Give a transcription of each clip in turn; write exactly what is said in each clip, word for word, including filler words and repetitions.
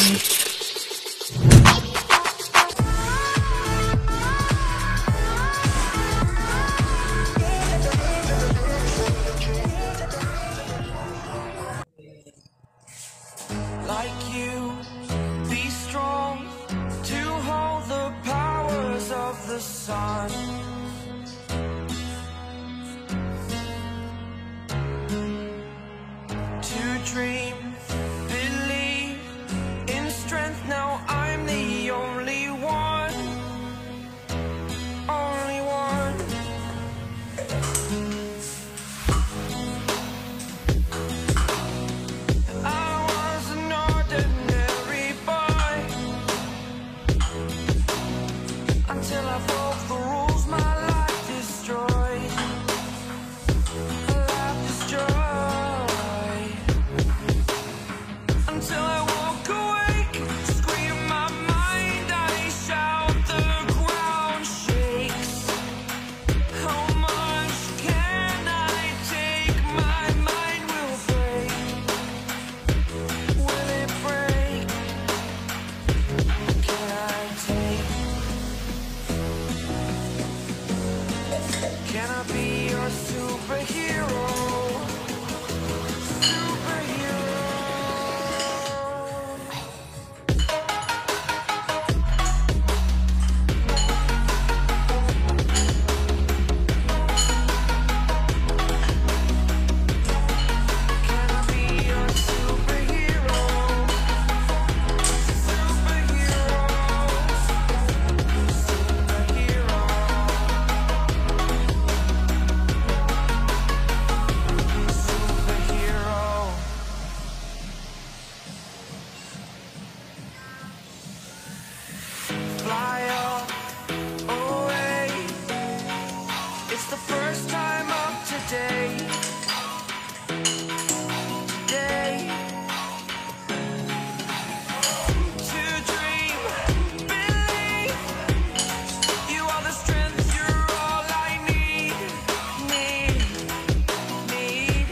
Like you, be strong to hold the powers of the sun. To dream, believe in strength. Now I'm the only one, only one. I was an ordinary boy until I broke the rules. My life destroyed, life destroyed. Until I woke awake, scream my mind, I shout, the ground shakes. How much can I take? My mind will break. Will it break? Can I take? Can I be your superhero? Fly up, away. It's the first time of today. Today. To dream, believe. You are the strength, you're all I need. Need, need.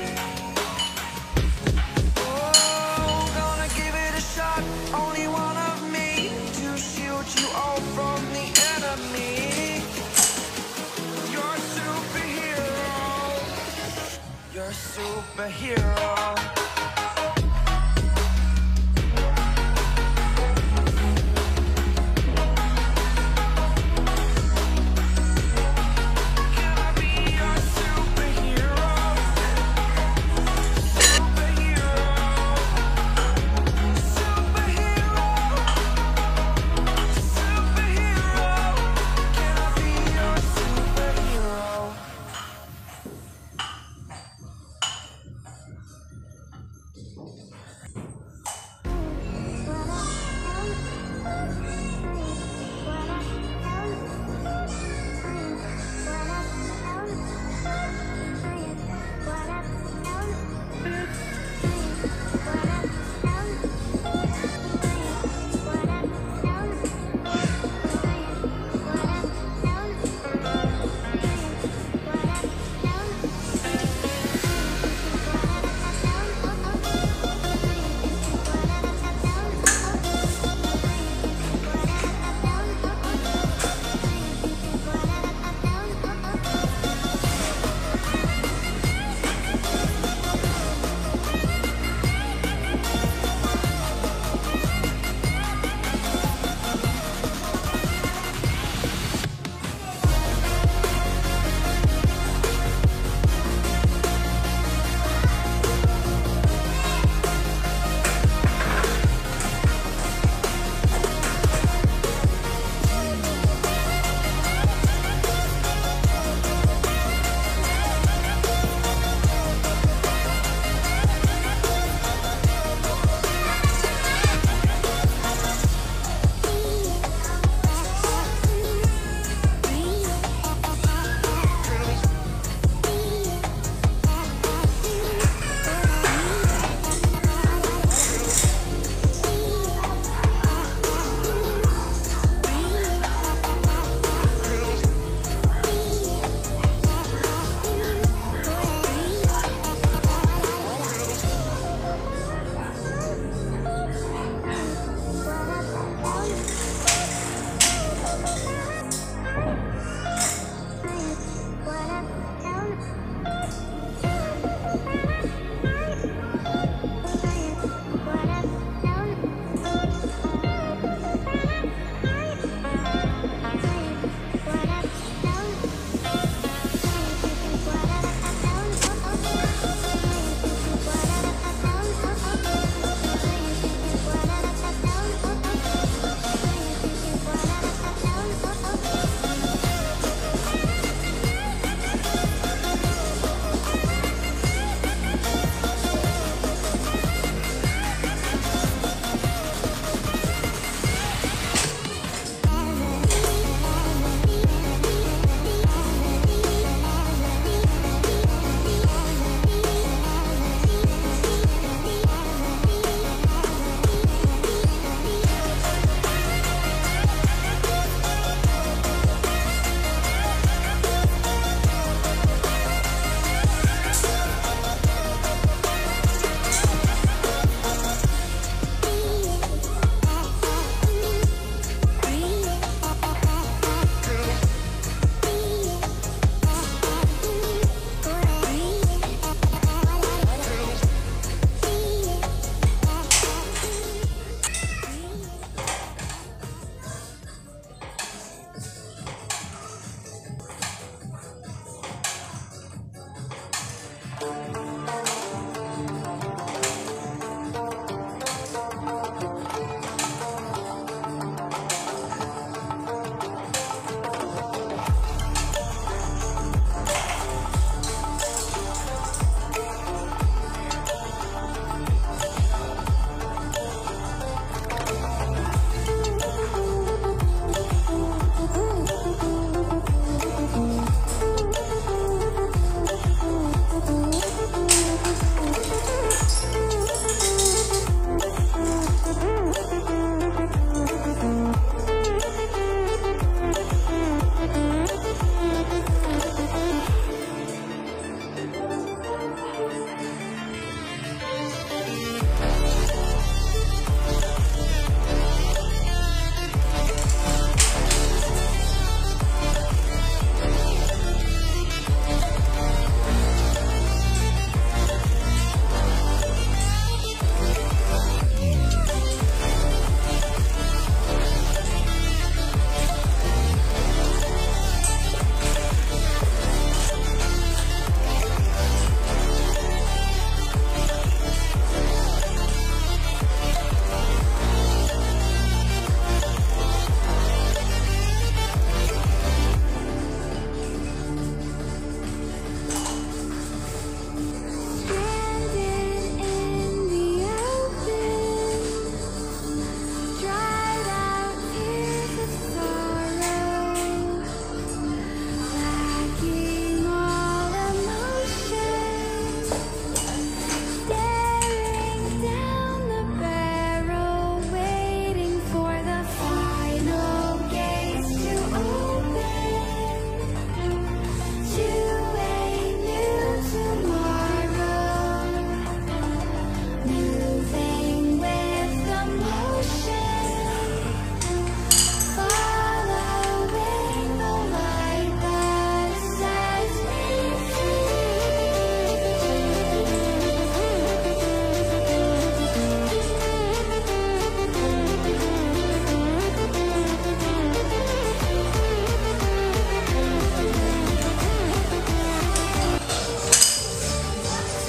Oh, gonna give it a shot. Only one of me to shield you all from the enemy. You're a superhero. You're a superhero. Can I be your superhero? Superhero. Superhero. Superhero. Can I be your superhero?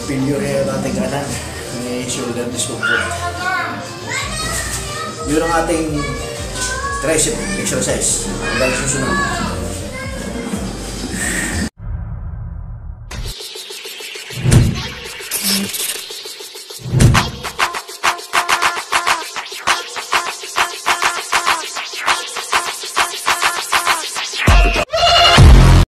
failure yung ating kanan. May shoulder discomfort. Yun ang ating tricep exercise. Hanggang susunod.